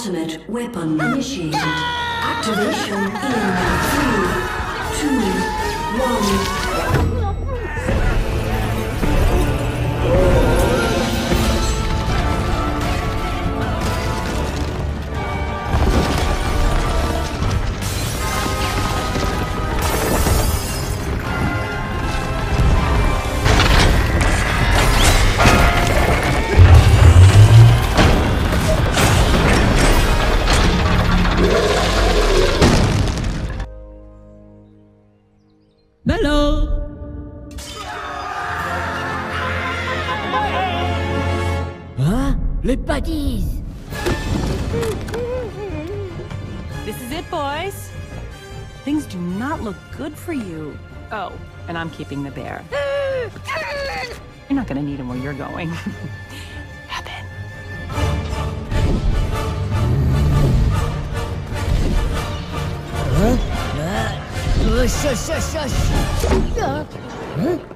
ultimate weapon initiated. Activation in 3, 2, 1. Hello. Huh? Les patties. This is it, boys. Things do not look good for you. Oh, and I'm keeping the bear. You're not gonna need him where you're going. Heaven. Huh? Shush, shush, shush, shush. Huh?